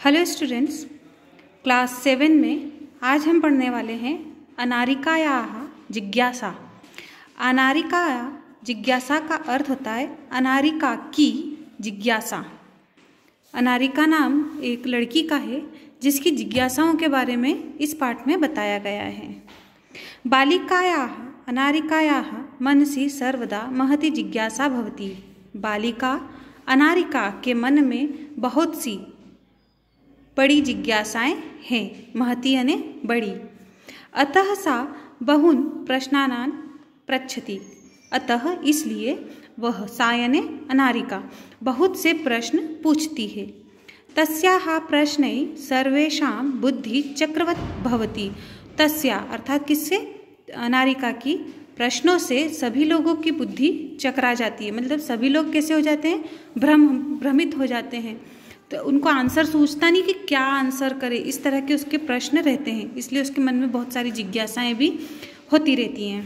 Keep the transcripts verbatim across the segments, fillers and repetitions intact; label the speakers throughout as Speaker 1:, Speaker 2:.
Speaker 1: Hello students, class seven में आज हम पढ़ने वाले हैं अनारिकायाः जिज्ञासा। अनारिका जिज्ञासा का अर्थ होता है अनारिका की जिज्ञासा। अनारिका नाम एक लड़की का है जिसकी जिज्ञासाओं के बारे में इस पाठ में बताया गया है। बालिकायाः अनारिकायाः मनसि सर्वदा महती जिज्ञासा भवति। बालिका अनारिका के मन में बहुत सी बड़ी जिज्ञासाएं हैं। महती यानी बड़ी। अतः सा बहून् प्रश्नान् पृच्छति। अतः इसलिए वह सा यानी अनारिका बहुत से प्रश्न पूछती है। तस्याः प्रश्नै सर्वेषां बुद्धि चक्रवत् भवति। तस्या अर्थात किससे? अनारिका की प्रश्नों से सभी लोगों की बुद्धि चकरा जाती है। मतलब सभी लोग कैसे हो जाते हैं? भ्रम भ्रमित हो जाते हैं। तो उनको आंसर सूझता नहीं कि क्या आंसर करे, इस तरह के उसके प्रश्न रहते हैं। इसलिए उसके मन में बहुत सारी जिज्ञासाएं भी होती रहती हैं।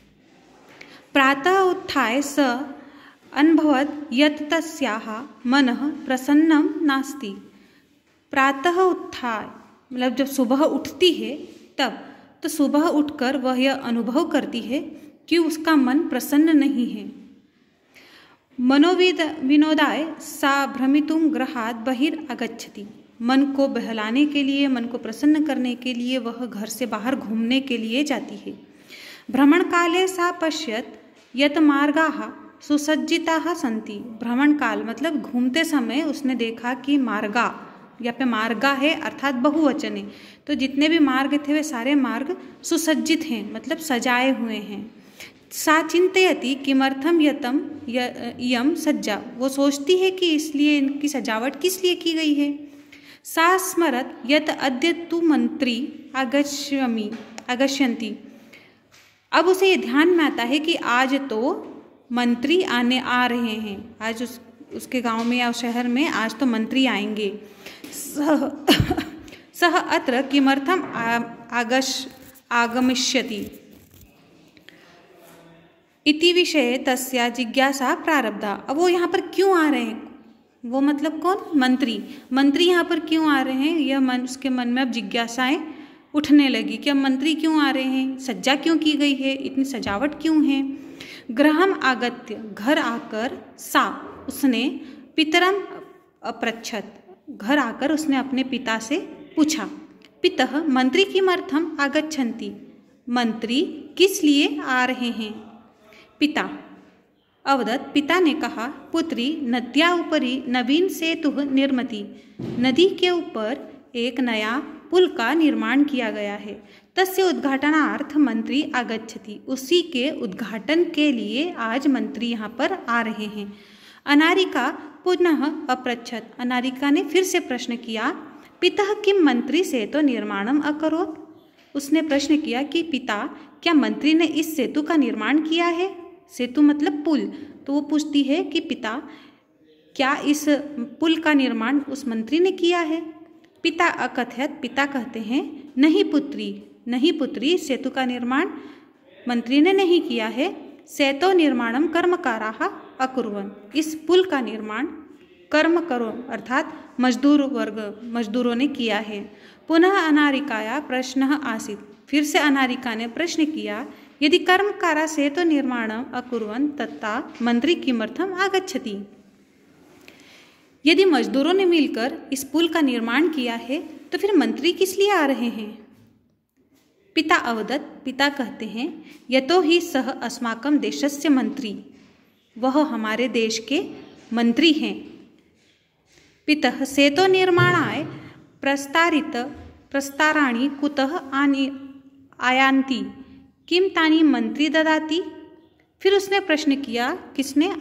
Speaker 1: प्रातः उत्थाय स अनुभवत् यत् तस्याः मनः प्रसन्नं नास्ति। प्रातः उत्थाय मतलब जब सुबह उठती है तब, तो सुबह उठकर वह यह अनुभव करती है कि उसका मन प्रसन्न नहीं है। मनोविद विनोदाय सा भ्रमितुं गृहात् बहिरागच्छति। मन को बहलाने के लिए, मन को प्रसन्न करने के लिए वह घर से बाहर घूमने के लिए जाती है। भ्रमण काले सा पश्यत् यत् मार्गाः सुसज्जिताः सन्ति। भ्रमण काल मतलब घूमते समय उसने देखा कि मार्गा, यहाँ पे मार्गा है अर्थात बहुवचन है, तो जितने भी मार्ग थे वे सारे मार्ग सुसज्जित हैं, मतलब सजाए हुए हैं। सा चिंतयति किमर्थम यतम यम सज्जा। वो सोचती है कि इसलिए इनकी सजावट किस लिए की गई है। सा स्मरत यत अद्य तु मंत्री आगच्छामि आगच्छन्ति। अब उसे ये ध्यान में आता है कि आज तो मंत्री आने आ रहे हैं। आज उस उसके गांव में या शहर में आज तो मंत्री आएंगे। सह सह अत्र किमर्थम आगश आगमिष्यति इति विषये तस्या जिज्ञासा प्रारब्धा। अब वो यहाँ पर क्यों आ रहे हैं? वो मतलब कौन? मंत्री। मंत्री यहाँ पर क्यों आ रहे हैं? यह मन उसके मन में अब जिज्ञासाएं उठने लगी कि अब मंत्री क्यों आ रहे हैं, सज्जा क्यों की गई है, इतनी सजावट क्यों है। गृहम आगत्य घर आकर सा उसने पितरम अपृच्छत। घर आकर उसने अपने पिता से पूछा। पितः मंत्री किमर्थम आगच्छन्ति। मंत्री किस लिए आ रहे हैं? पिता अवदत् पिता ने कहा, पुत्री नद्या उपरि नवीन सेतु निर्मति। नदी के ऊपर एक नया पुल का निर्माण किया गया है। तस्य उद्घाटनार्थ मंत्री आगच्छति। उसी के उद्घाटन के लिए आज मंत्री यहाँ पर आ रहे हैं। अनारिका पुनः अपृच्छत। अनारिका ने फिर से प्रश्न किया, पिता किम मंत्री सेतु निर्माणम अकरोत्। उसने प्रश्न किया कि पिता क्या मंत्री ने इस सेतु का निर्माण किया है। सेतु मतलब पुल। तो वो पूछती है कि पिता क्या इस पुल का निर्माण उस मंत्री ने किया है। पिता अकथयत। पिता कहते हैं, नहीं पुत्री, नहीं पुत्री, सेतु का निर्माण मंत्री ने नहीं किया है। सेतो निर्माणम कर्मकाराः अकुर्वन्। इस पुल का निर्माण कर्म करो अर्थात मजदूर वर्ग मजदूरों ने किया है। पुनः अनारिकाया प्रश्न आसीत्। फिर से अनारिका ने प्रश्न किया, यदि कर्मकारा सेतु निर्माणम अकुर्वन् तथा मंत्री किमर्थम आगच्छति। यदि मजदूरों ने मिलकर इस पुल का निर्माण किया है तो फिर मंत्री किस लिए आ रहे हैं। पिता अवदत्। पिता कहते हैं, यतो हि सः अस्माकं देशस्य मंत्री। वह हमारे देश के मंत्री हैं। पितः सेतो निर्माणाय प्रस्तारित प्रस्ताराणि कुतः आनि आयान्ति किम तानि मंत्री ददाति। फिर उसने प्रश्न किया, किसने?